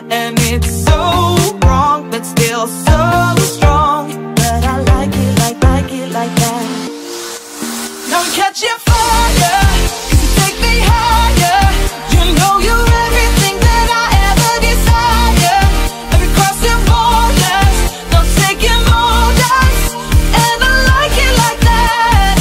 And it's so wrong, but still so strong. But I like it like that. Now I'm catching fire, 'cause you take me higher. You know you're everything that I ever desire. Every crossing borders, no taking orders. And I like it like that.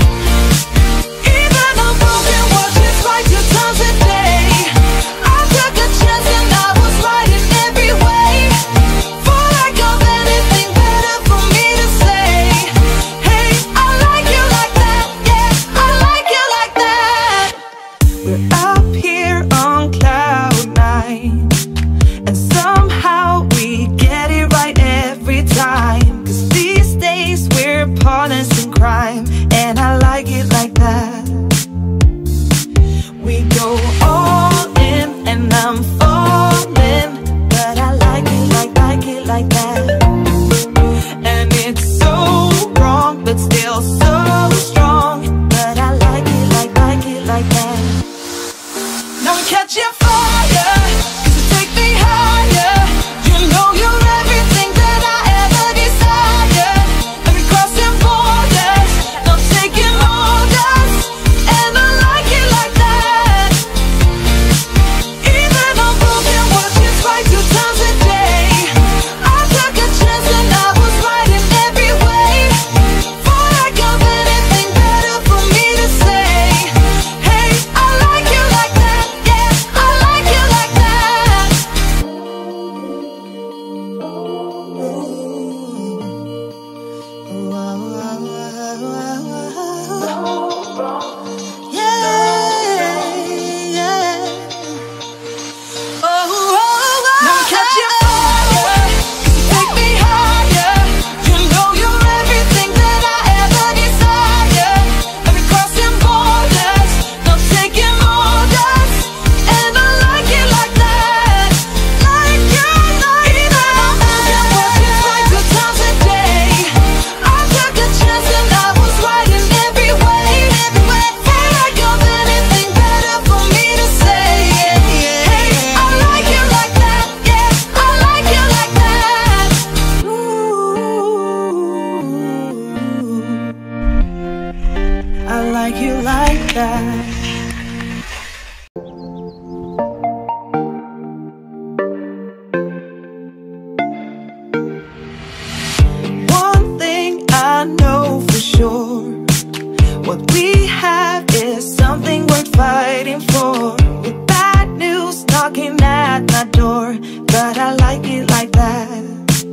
Even I'm broken, watch it right 2 times a day. I took a chance and I was right in every way. For lack of anything better for me to say, hey, I like you like that, yeah, I like you like that. We're up here on cloud 9, and somehow we get it right every time. 'Cause these days we're partners in crime, and I like it like that. We go all in and I'm falling, but I like it like that. And it's so wrong, but still so strong. But I like it like that. Now I'm catching fire, 'cause you take me higher. You know you're everything that I ever desire. Every crossing borders, no taking orders. And I like it like that. Even I'm broken, watch it right 2 times a day. I took a chance and I was right in every way. For lack of anything better for me to say, hey, I like you like that, yeah, I like you like that. Yeah. Now I'm catching fire, 'cause you take me higher. You know you're everything that I ever desire. Every crossing borders, no taking orders. And I like it like that. Like you like that. I'm broken, watch it right 2 times a day. I took a chance and I was right in every way. For lack of anything better for me to say, hey, I like you like that, yeah, I like you like that. Ooh, I like you like that. One thing I know for sure, what we have is something worth fighting for. With bad news knocking at my door, but I like it like that.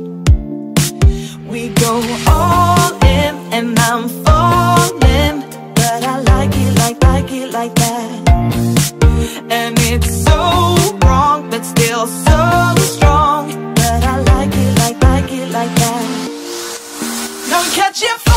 We go all in and I'm falling, but I like it like that. And it's so wrong, but still so strong. But I like it like that. Now I'm catching